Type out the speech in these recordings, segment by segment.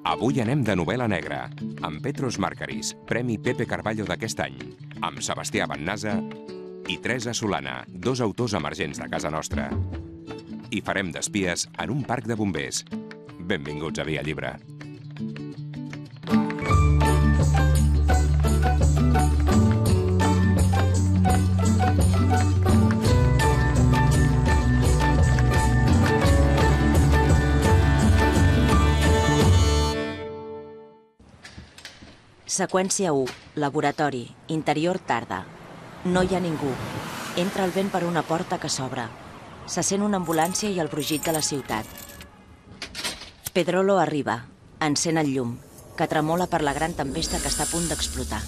Avui anem de novel·la negra, amb Petros Markaris, Premi Pepe Carballo d'aquest any, amb Sebastià Bannasa i Teresa Solana, dos autors emergents de casa nostra. I farem d'espies en un parc de bombers. Benvinguts a Via Llibre. Seqüència 1. Laboratori. Interior tarda. No hi ha ningú. Entra el vent per una porta que s'obre. Se sent una ambulància i el brugit de la ciutat. Pedrolo arriba. Encén el llum, que tremola per la gran tempesta que està a punt d'explotar.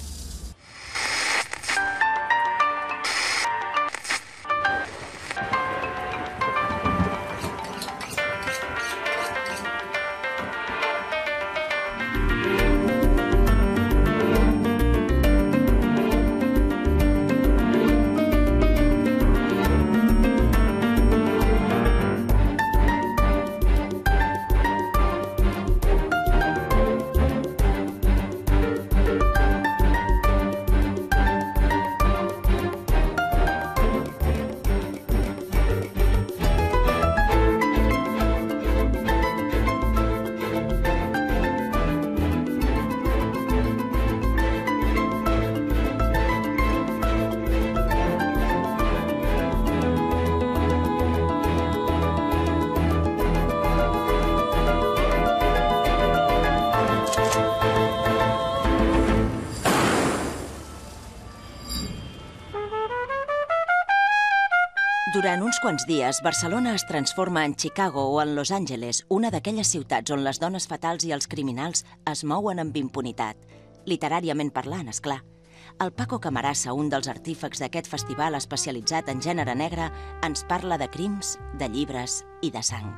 Durant uns quants dies, Barcelona es transforma en Chicago o en Los Angeles, una d'aquelles ciutats on les dones fatals i els criminals es mouen amb impunitat. Literàriament parlant, esclar. El Paco Camarasa, un dels artífex d'aquest festival especialitzat en gènere negre, ens parla de crims, de llibres i de sang.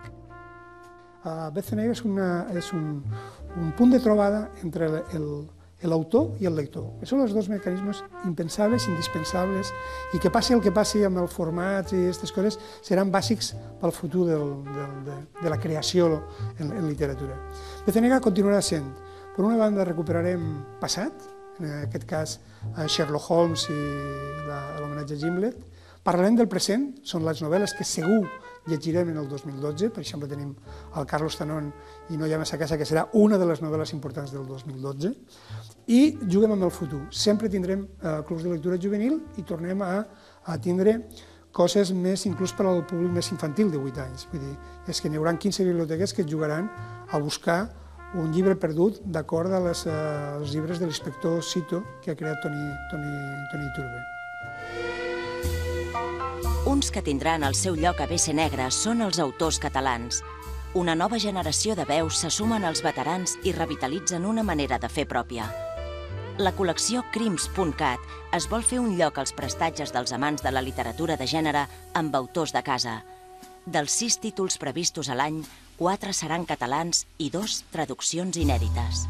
Bece Negra és un punt de trobada entre l'autor i el lector, que són els dos mecanismes impensables, indispensables, i que passi el que passi amb els formats i aquestes coses, seran bàsics pel futur de la creació en literatura. Bece Negra continuarà sent, per una banda recuperarem passat, en aquest cas Sherlock Holmes i l'homenatge a Gimlet, parlarem del present, són les novel·les que segur llegirem en el 2012, per exemple tenim el Carlos Tanón i No hi ha massa casa, que serà una de les novel·les importants del 2012, i juguem amb el futur. Sempre tindrem clubs de lectura juvenil i tornem a tindre coses més inclús per al públic més infantil de 8 anys. Vull dir, és que n'hi haurà 15 biblioteques que jugaran a buscar un llibre perdut d'acord als llibres de l'inspector Cito que ha creat Toni Iturbe. Uns que tindran el seu lloc a Bece Negra són els autors catalans. Una nova generació de veus se sumen als veterans i revitalitzen una manera de fer pròpia. La col·lecció Crims.cat es vol fer un lloc als prestatges dels amants de la literatura de gènere amb autors de casa. Dels 6 títols previstos a l'any, 4 seran catalans i 2 traduccions inèdites.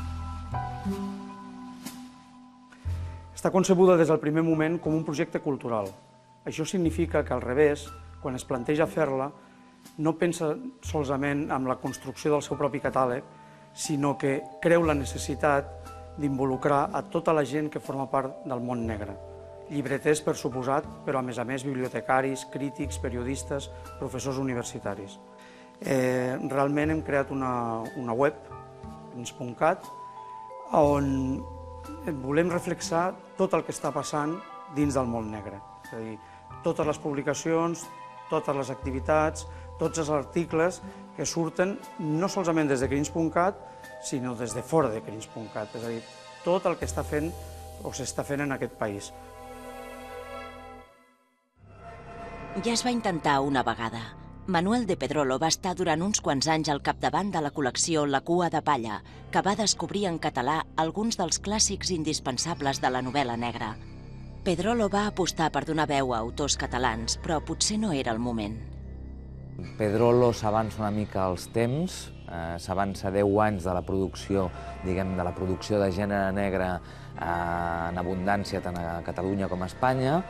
Està concebuda des del primer moment com un projecte cultural. Això significa que, al revés, quan es planteja fer-la, no pensa solament en la construcció del seu propi catàleg, sinó que creu la necessitat d'involucrar a tota la gent que forma part del món negre. Llibreters, per suposat, però a més bibliotecaris, crítics, periodistes, professors universitaris. Realment hem creat una web, Crims.cat, on volem reflexar tot el que està passant dins del món negre. És a dir, totes les publicacions, totes les activitats, tots els articles que surten no solament des de Crims.cat, sinó des de fora de Crims.cat. És a dir, tot el que està fent o s'està fent en aquest país. Ja es va intentar una vegada. Manuel de Pedrolo va estar durant uns quants anys al capdavant de la col·lecció La cua de palla, que va descobrir en català alguns dels clàssics indispensables de la novel·la negra. Pedrolo va apostar per donar veu a autors catalans, però potser no era el moment. Pedrolo s'avança una mica als temps, s'avança 10 anys de la producció, diguem, de la producció de gènere negre en abundància tant a Catalunya com a Espanya,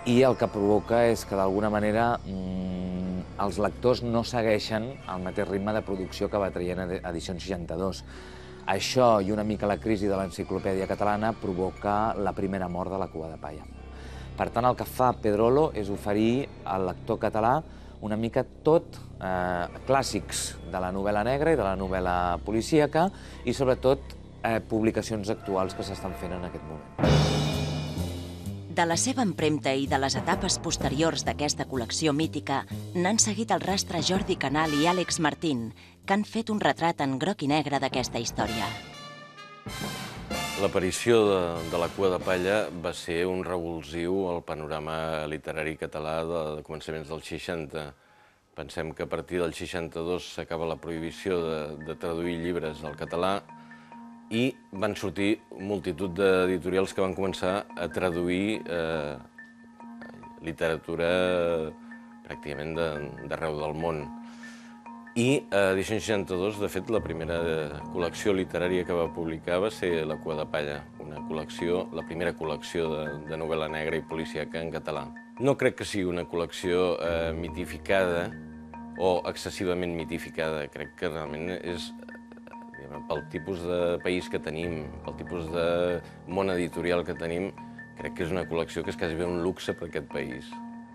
i el que provoca és que d'alguna manera els lectors no segueixen el mateix ritme de producció que va traient Edicions 62. Això i una mica la crisi de l'enciclopèdia catalana provoca la primera mort de la Cua de Palla. Per tant, el que fa Pedrolo és oferir al lector català una mica tot clàssics de la novel·la negra i de la novel·la policíaca i, sobretot, publicacions actuals que s'estan fent en aquest moment. De la seva empremta i de les etapes posteriors d'aquesta col·lecció mítica n'han seguit el rastre Jordi Canal i Àlex Martín, que han fet un retrat en groc i negre d'aquesta història. L'aparició de la Cua de Palla va ser un revulsiu al panorama literari català de començaments dels 60. Pensem que a partir del 62 s'acaba la prohibició de traduir llibres al català i van sortir multitud d'editorials que van començar a traduir literatura pràcticament d'arreu del món. I Edicions 62, de fet, la primera col·lecció literària que va publicar va ser La Cua de Palla, la primera col·lecció de novel·la negra i policíaca en català. No crec que sigui una col·lecció mitificada o excessivament mitificada. Crec que realment és pel tipus de país que tenim, pel tipus de món editorial que tenim, crec que és una col·lecció que és quasi un luxe per aquest país.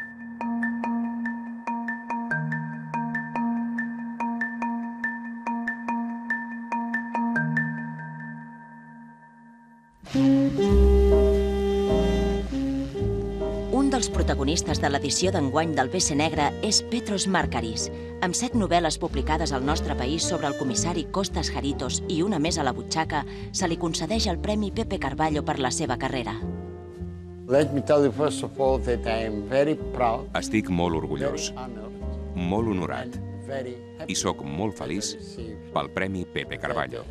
Un dels protagonistes de l'edició d'enguany del BC Negre és Petros Markaris, amb 7 novel·les publicades al nostre país sobre el comissari Costas Haritos i una més a la butxaca, se li concedeix el Premi Pepe Carballo per la seva carrera. Estic molt orgullós, molt honorat i sóc molt feliç pel Premi Pepe Carballo.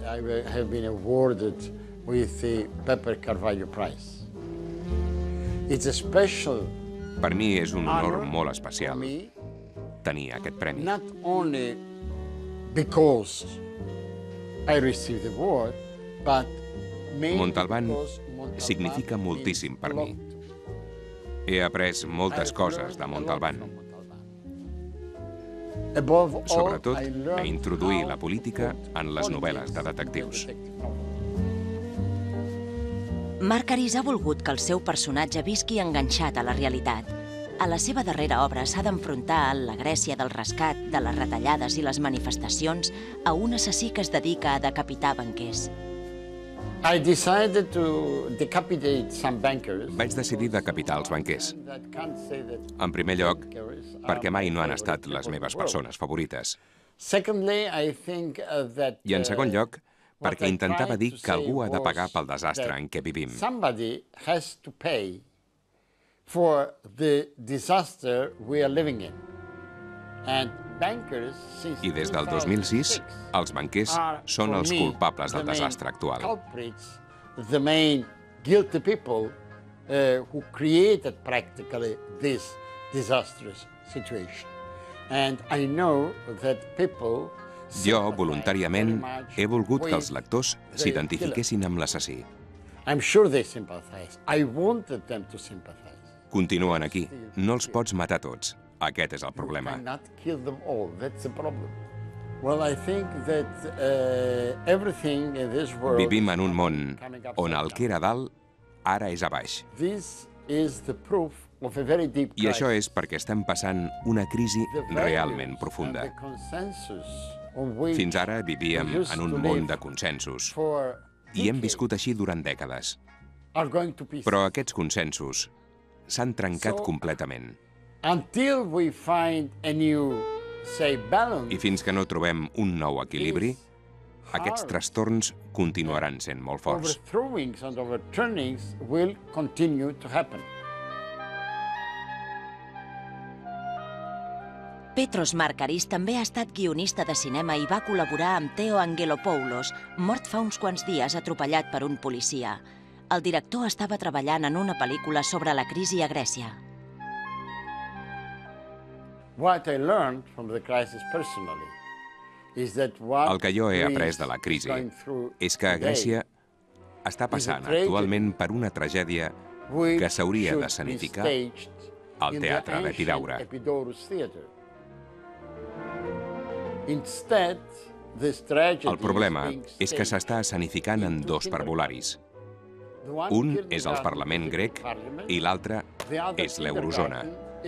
Per mi és un honor molt especial tenir aquest premi. Montalbán significa moltíssim per mi. He après moltes coses de Montalbán. Sobretot, a introduir la política en les novel·les de detectius. Markaris ha volgut que el seu personatge visqui enganxat a la realitat. A la seva darrera obra s'ha d'enfrontar a la Grècia del rescat, de les retallades i les manifestacions a un assassí que es dedica a decapitar banquers. Vaig decidir decapitar els banquers. En primer lloc, perquè mai no han estat les meves persones favorites. I en segon lloc, perquè intentava dir que algú ha de pagar pel desastre en què vivim. I des del 2006, els banquers són els culpables del desastre actual. Jo, voluntàriament, he volgut que els lectors s'identifiquessin amb l'assassí. Continuen aquí. No els pots matar tots. Aquest és el problema. Vivim en un món on el que era dalt ara és a baix. I això és perquè estem passant una crisi realment profunda. Fins ara vivíem en un món de consensos i hem viscut així durant dècades. Però aquests consensos s'han trencat completament. I fins que no trobem un nou equilibri, aquests trastorns continuaran sent molt forts. Petros Markaris també ha estat guionista de cinema i va col·laborar amb Theo Angelopoulos, mort fa uns quants dies atropellat per un policia. El director estava treballant en una pel·lícula sobre la crisi a Grècia. El que jo he après de la crisi és que Grècia està passant actualment per una tragèdia que s'hauria d'escenificar al teatre d'Epidaure. El problema és que s'està escenificant en dos parvularis. Un és el Parlament grec i l'altre és l'eurozona.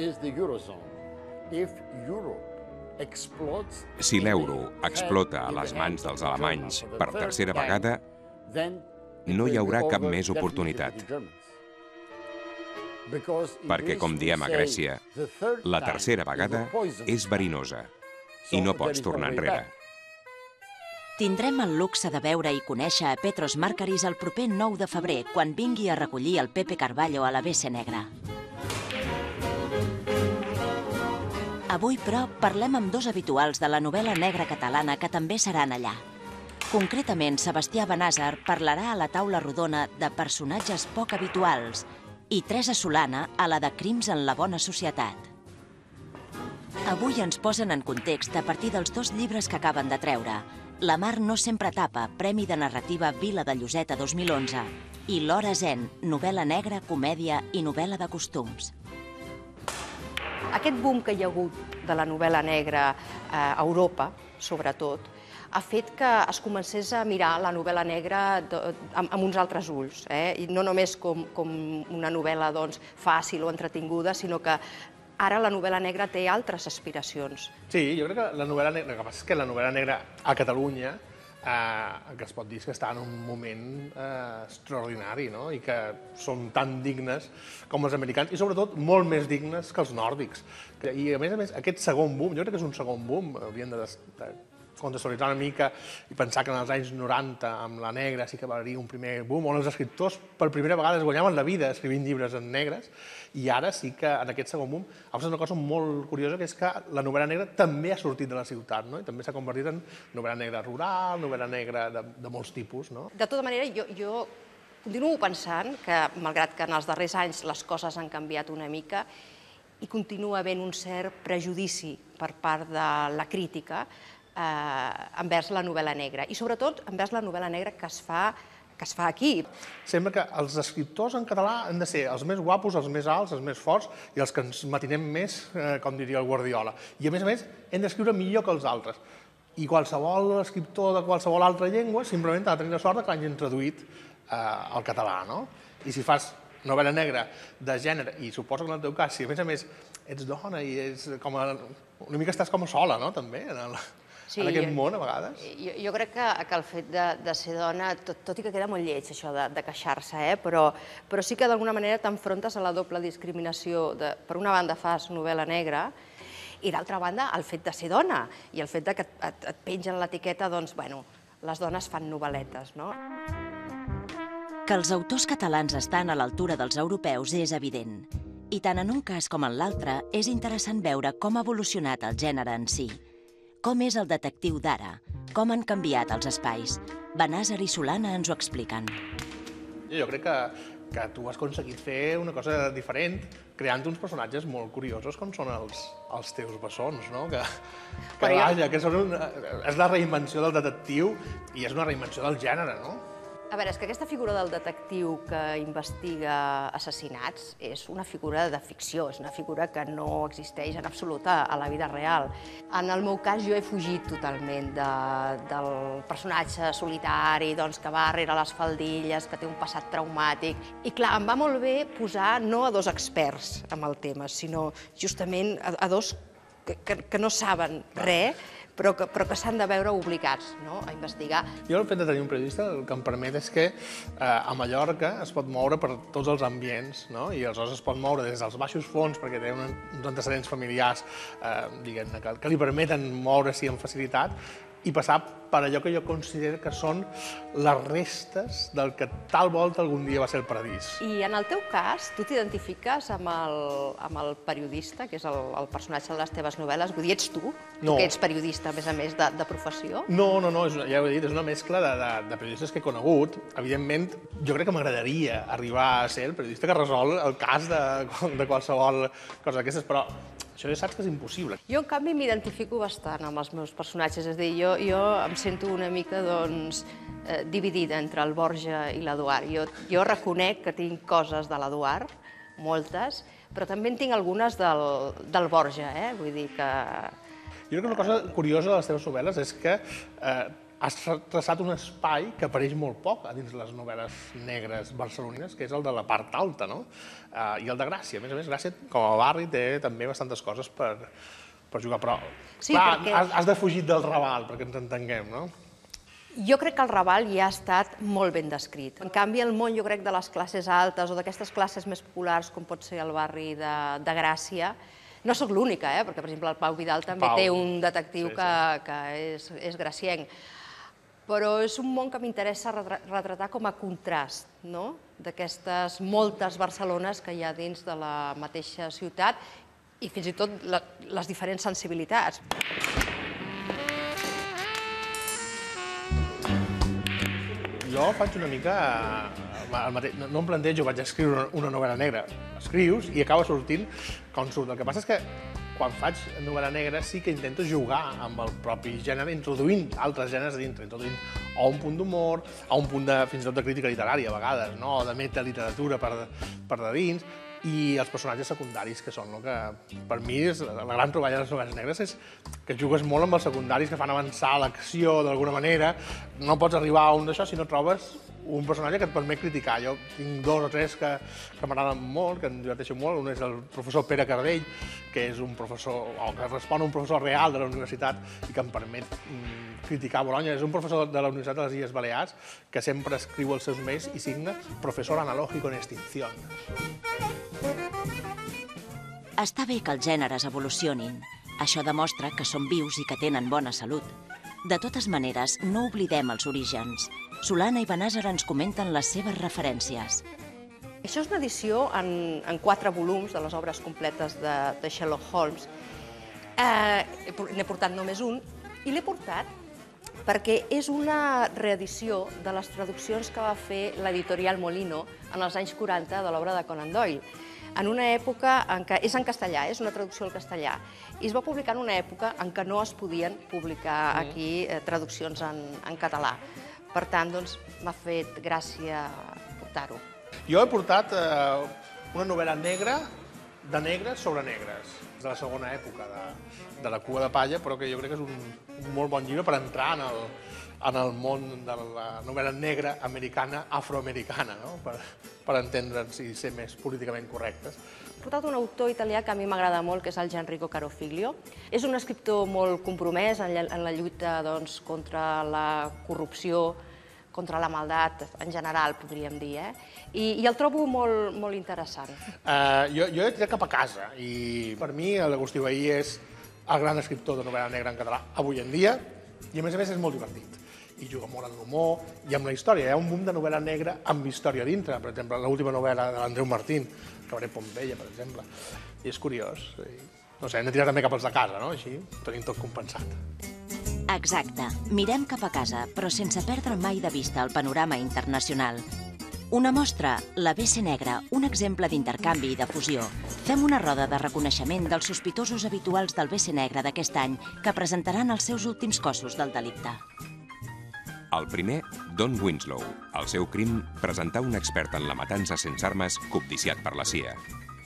Si l'euro explota a les mans dels alemanys per tercera vegada, no hi haurà cap més oportunitat. Perquè, com diem a Grècia, la tercera vegada és verinosa i no pots tornar enrere. Tindrem el luxe de veure i conèixer a Petros Markaris el proper 9 de febrer, quan vingui a recollir el Pepe Carballo a la BC Negra. Avui, però, parlem amb dos habituals de la novel·la negra catalana que també seran allà. Concretament, Sebastià Benàsser parlarà a la taula rodona de personatges poc habituals i Teresa Solana a la de crims en la bona societat. Avui ens posen en context a partir dels dos llibres que acaben de treure: La mar no sempre tapa, Premi de Narrativa Vila de Lloseta 2011, i L'hora zen, novel·la negra, comèdia i novel·la de costums. Aquest boom que hi ha hagut de la novel·la negra a Europa, sobretot, ha fet que es comencés a mirar la novel·la negra amb uns altres ulls. I no només com una novel·la fàcil o entretinguda, sinó que ara la novel·la negra té altres aspiracions. Sí, jo crec que la novel·la negra, el que passa és que la novel·la negra a Catalunya, que es pot dir que està en un moment extraordinari, i que són tan dignes com els americans, i sobretot molt més dignes que els nòrdics. I a més, aquest segon boom, jo crec que és un segon boom, haurien de contextualitzar una mica i pensar que en els anys 90 amb la negra sí que va haver un primer boom on els escriptors per primera vegada es guanyaven la vida escrivint llibres en negres, i ara sí que en aquest segon boom ha passat una cosa molt curiosa, que és que la novel·la negra també ha sortit de la ciutat, i també s'ha convertit en novel·la negra rural, novel·la negra de molts tipus. De tota manera, jo continuo pensant que, malgrat que en els darrers anys les coses han canviat una mica, hi continua havent un cert prejudici per part de la crítica envers la novel·la negra, i sobretot envers la novel·la negra que es fa aquí. Sembla que els escriptors en català han de ser els més guapos, els més alts, els més forts i els que ens matinem més, com diria el Guardiola. I a més, hem d'escriure millor que els altres. I qualsevol escriptor de qualsevol altra llengua simplement ha de tenir la sort que l'hagin traduït al català. I si fas novel·la negra de gènere, i suposo que en el teu cas, si a més ets dona i una mica estàs com a sola, també, en aquest món, a vegades. Jo crec que el fet de ser dona, tot i que queda molt lleig això de queixar-se, però sí que d'alguna manera t'enfrontes a la doble discriminació. Per una banda fas novel·la negra i d'altra banda el fet de ser dona i el fet que et pengen l'etiqueta, les dones fan novel·letes. Que els autors catalans estan a l'altura dels europeus és evident. I tant en un cas com en l'altre és interessant veure com ha evolucionat el gènere en si. Com és el detectiu d'ara? Com han canviat els espais? Benàsser i Solana ens ho expliquen. Jo crec que tu has aconseguit fer una cosa diferent creant uns personatges molt curiosos com són els teus bessons, que és la reinvenció del detectiu i és una reinvenció del gènere, no? A veure, és que aquesta figura del detectiu que investiga assassinats és una figura de ficció, és una figura que no existeix en absoluta a la vida real. En el meu cas, jo he fugit totalment del personatge solitari que va rere les faldilles, que té un passat traumàtic. I clar, em va molt bé posar no a dos experts en el tema, sinó justament a dos que no saben res, però que s'han de veure obligats a investigar. Jo el fet de tenir un periodista el que em permet és que a Mallorca es pot moure per tots els ambients, i aleshores es pot moure des dels baixos fons perquè té uns antecedents familiars que li permeten moure-s'hi amb facilitat i passar per allò que jo considero que són les restes del que tal volta algun dia va ser el paradís. I en el teu cas, tu t'identifiques amb el periodista, que és el personatge de les teves novel·les? Vull dir, ets tu? Tu que ets periodista, a més, de professió? No, ja ho he dit, és una mescla de periodistes que he conegut. Evidentment, jo crec que m'agradaria arribar a ser el periodista que resol el cas de qualsevol cosa d'aquestes, però això ja saps que és impossible. Jo, en canvi, m'identifico bastant amb els meus personatges. És a dir, jo em sento una mica dividida entre el Borja i l'Eduard. Jo reconec que tinc coses de l'Eduard, moltes, però també en tinc algunes del Borja, vull dir que... Jo crec que una cosa curiosa de les teves novel·les és que has traçat un espai que apareix molt poc a dins les novel·les negres barcelonines, que és el de la part alta, no? I el de Gràcia. A més, Gràcia, com a barri, té també bastantes coses per jugar, però has defugit del Raval, perquè ens entenguem, no? Jo crec que el Raval ja ha estat molt ben descrit. En canvi, el món, jo crec, de les classes altes o d'aquestes classes més populars, com pot ser el barri de Gràcia, no sóc l'única, perquè, per exemple, el Pau Vidal també té un detectiu que és gracienc. Però és un món que m'interessa retratar com a contrast, no?, d'aquestes moltes Barcelones que hi ha dins de la mateixa ciutat i fins i tot les diferents sensibilitats. Jo faig una mica el mateix, no em plantejo, vaig escriure una novel·la negra. Escrius i acaba sortint com surt. El que passa és que quan faig novel·la negra sí que intento jugar amb el propi gènere, introduint altres gèneres a dintre, introduint o un punt d'humor, o un punt fins i tot de crítica literària a vegades, o de metaliteratura per de dins, i els personatges secundaris, que són el que, per mi, la gran troballa de les novel·les negres és que jugues molt amb els secundaris que fan avançar l'acció d'alguna manera. No pots arribar a un d'això si no trobes un personatge que et permet criticar. Jo tinc 2 o 3 que m'agraden molt, que em diverteixen molt. Un és el professor Pere Cardell, que és un professor, o que respon a un professor real de la universitat i que em permet criticar Bolonya. És un professor de la Universitat de les Illes Balears que sempre escriu els seus mails i signa professor analógico en extinción. Està bé que els gèneres evolucionin. Això demostra que són vius i que tenen bona salut. De totes maneres, no oblidem els orígens. Solana i Benàsser ens comenten les seves referències. Això és una edició en 4 volums de les obres completes de Sherlock Holmes. N'he portat només un, i l'he portat perquè és una reedició de les traduccions que va fer l'editorial Molino en els anys 40 de l'obra de Conan Doyle. En una època en què és en castellà, és una traducció al castellà, i es va publicar en una època en què no es podien publicar aquí traduccions en català. Per tant, doncs, m'ha fet gràcia portar-ho. Jo he portat una novel·la negra de negres sobre negres, de la segona època de la Cua de Palla, però que jo crec que és un molt bon llibre per entrar en el món de la novel·la negra americana, afroamericana, per entendre'ns i ser més políticament correctes. He portat un autor italià que a mi m'agrada molt, que és el Gianrico Carofiglio. És un escriptor molt compromès en la lluita contra la corrupció, contra la maldat, en general, podríem dir, i el trobo molt interessant. Jo he tirat cap a casa, i per mi l'Agustí Vehí és el gran escriptor de novel·la negra en català avui en dia, i a més és molt divertit. I juga molt en l'humor i amb la història. Hi ha un munt de novel·la negra amb història dintre. Per exemple, l'última novel·la de l'Andreu Martín, Cabaret Pompeia, per exemple. I és curiós. No sé, hem de tirar també cap als de casa, no? Així tenim tot compensat. Exacte. Mirem cap a casa, però sense perdre mai de vista el panorama internacional. Una mostra, la BC Negra, un exemple d'intercanvi i de fusió. Fem una roda de reconeixement dels sospitosos habituals del BC Negra d'aquest any que presentaran els seus últims cossos del delicte. El primer, Don Winslow. El seu crim, presentar un expert en la matança sense armes cobdiciat per la CIA.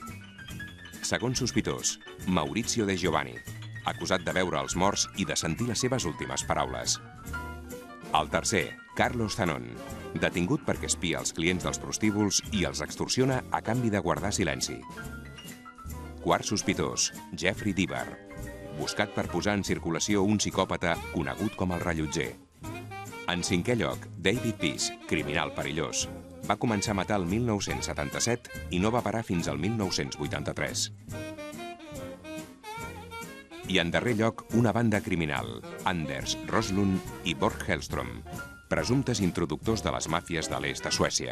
Segon sospitós, Maurizio De Giovanni, acusat de veure els morts i de sentir les seves últimes paraules. El tercer, Carlos Zanon, detingut perquè espia els clients dels prostíbuls i els extorsiona a canvi de guardar silenci. Quart sospitós, Jeffrey Deaver, buscat per posar en circulació un psicòpata conegut com el rellotger. En cinquè lloc, David Peace, criminal perillós. Va començar a matar el 1977 i no va parar fins al 1983. I en darrer lloc, una banda criminal, Anders Roslund i Borg Hellström, presumptes introductors de les màfies de l'est de Suècia.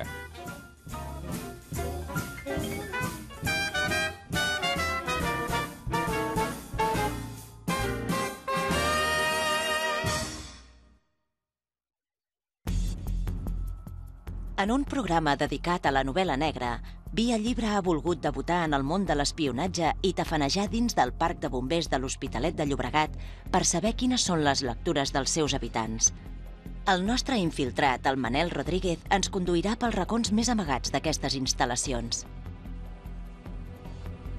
En un programa dedicat a la novel·la negra, Via Llibre ha volgut debutar en el món de l'espionatge i tafanejar dins del parc de bombers de l'Hospitalet de Llobregat per saber quines són les lectures dels seus habitants. El nostre infiltrat, el Manel Rodríguez, ens conduirà pels racons més amagats d'aquestes instal·lacions.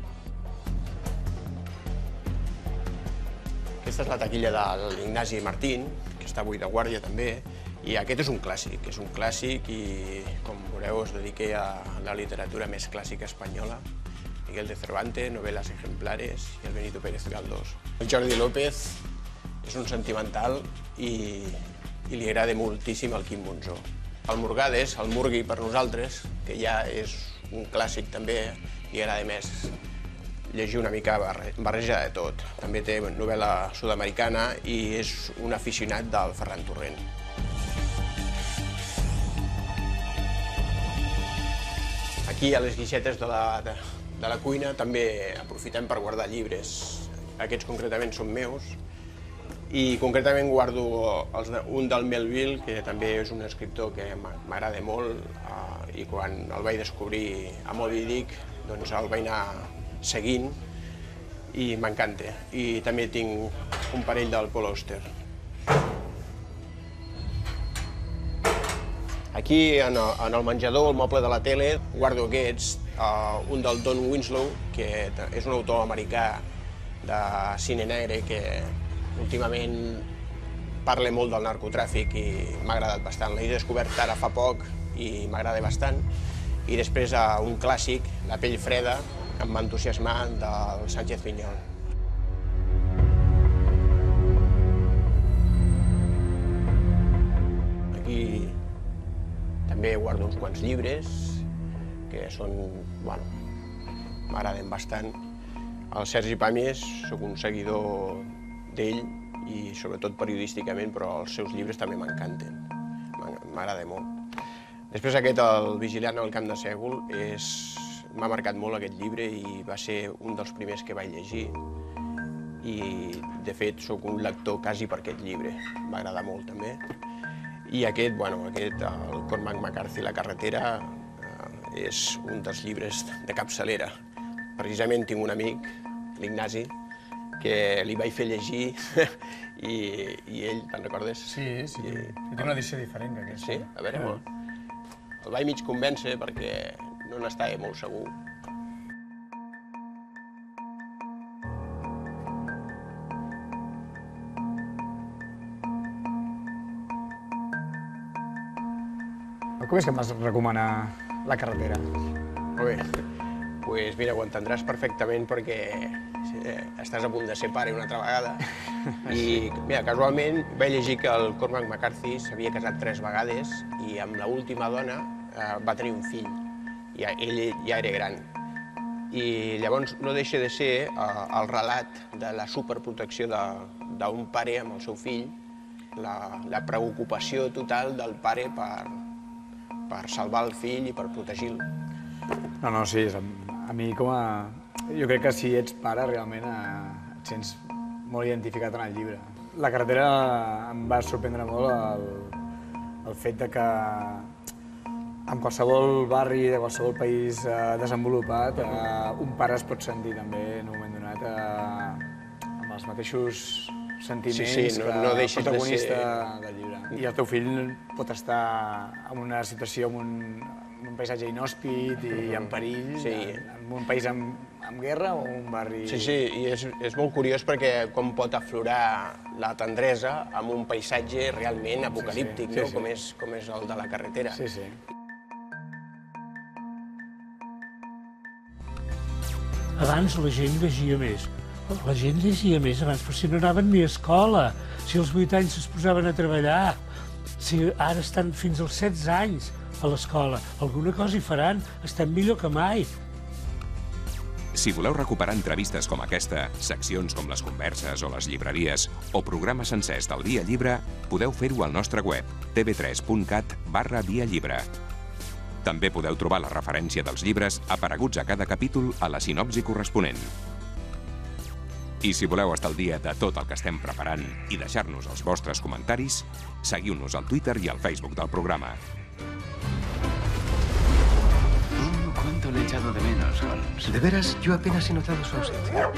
Aquesta és la taquilla de l'Ignasi Martín, que està avui de guàrdia també, i aquest és un clàssic i, com veureu, es dedica a la literatura més clàssica espanyola. Miguel de Cervantes, novel·les ejemplares, i el Benito Pérez Galdós. El Jordi López és un sentimental i li agrada moltíssim el Quim Monzó. El Murgades, el Murgui per nosaltres, que ja és un clàssic també, li agrada més llegir una mica barreja de tot. També té novel·la sud-americana i és un aficionat del Ferran Torrent. Aquí, a les guixetes de la cuina, també aprofitem per guardar llibres. Aquests concretament són meus i concretament guardo un del Melville, que també és un escriptor que m'agrada molt i quan el vaig descobrir a Moby Dick doncs el vaig anar seguint i m'encanta. I també tinc un parell del Paul Auster. Aquí, en el menjador, el moble de la tele, guardo aquests, un del Don Winslow, que és un autor americà de cine negre que últimament parla molt del narcotràfic i m'ha agradat bastant. L'he descobert ara fa poc i m'agrada bastant. I després un clàssic, La pell freda, que em va entusiasmar, del Sánchez Piñol. Aquí també guardo uns quants llibres que són, bueno, m'agraden bastant. El Sergi Pàmies, soc un seguidor d'ell i sobretot periodísticament, però els seus llibres també m'encanten, m'agrada molt. Després aquest, El vigilant al camp de Sègol, m'ha marcat molt aquest llibre i va ser un dels primers que vaig llegir i, de fet, sóc un lector quasi per aquest llibre, m'agrada molt també. I aquest, el Cormac McCarthy, La carretera, és un dels llibres de capçalera. Precisament tinc un amic, l'Ignasi, que li vaig fer llegir i ell, te'n recordes? Sí, sí, té una edició diferent que aquesta. Sí? A veure, el vaig mig convèncer perquè no n'estava molt segur. Com és que em vas recomanar La carretera? Molt bé, doncs mira, ho entendràs perfectament perquè estàs a punt de ser pare una altra vegada. I mira, casualment vaig llegir que el Cormac McCarthy s'havia casat 3 vegades i amb l'última dona va tenir un fill. I ell ja era gran. I llavors no deixa de ser el relat de la superprotecció d'un pare amb el seu fill, la preocupació total del pare per salvar el fill i per protegir-lo. No, sí, a mi jo crec que si ets pare realment et sents molt identificat en el llibre. La carretera em va sorprendre molt el fet que en qualsevol barri de qualsevol país desenvolupat un pare es pot sentir també en un moment donat amb els mateixos sentiments que el protagonista del llibre. I el teu fill pot estar en una situació, en un paisatge inhòspit i en perill, en un país amb guerra o un barri... Sí, i és molt curiós perquè com pot aflorar la tendresa amb un paisatge realment apocalíptic, com és el de La carretera. Sí, sí. Abans la gent llegia més. La gent llegia més abans, però si no anaven ni a escola, si als 8 anys es posaven a treballar, si ara estan fins als 16 anys a l'escola, alguna cosa hi faran, estan millor que mai. Si voleu recuperar entrevistes com aquesta, seccions com les converses o les llibreries o programes sencers del Via Llibre, podeu fer-ho al nostre web tv3.cat/viallibre. També podeu trobar la referència dels llibres apareguts a cada capítol a la sinopsi corresponent. I si voleu estar al dia de tot el que estem preparant i deixar-nos els vostres comentaris, seguiu-nos al Twitter i al Facebook del programa. ¿Cuánto le he echado de menos, Holmes? De veras, yo apenas he notado su ausencia.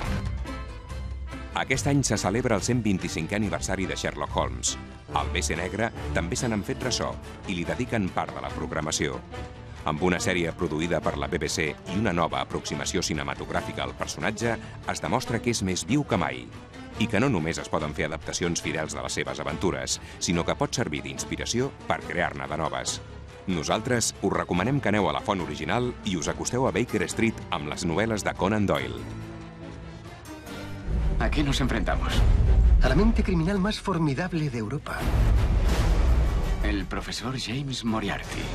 Aquest any se celebra el 125è aniversari de Sherlock Holmes. Al BC Negre també se n'han fet ressò i li dediquen part de la programació. Amb una sèrie produïda per la BBC i una nova aproximació cinematogràfica al personatge, es demostra que és més viu que mai. i que no només es poden fer adaptacions fidels de les seves aventures, sinó que pot servir d'inspiració per crear-ne de noves. Nosaltres us recomanem que aneu a la font original i us acosteu a Baker Street amb les novel·les de Conan Doyle. ¿A qué nos enfrentamos? A la mente criminal más formidable de Europa. El profesor James Moriarty.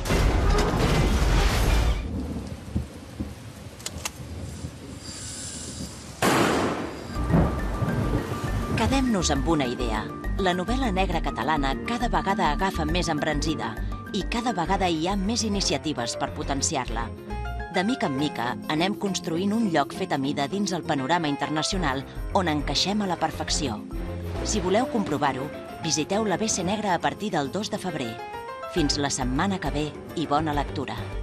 Quedem-nos amb una idea. La novel·la negra catalana cada vegada agafa més embranzida i cada vegada hi ha més iniciatives per potenciar-la. De mica en mica anem construint un lloc fet a mida dins el panorama internacional on encaixem a la perfecció. Si voleu comprovar-ho, visiteu l'ABC Negra a partir del 2 de febrer. Fins la setmana que ve i bona lectura.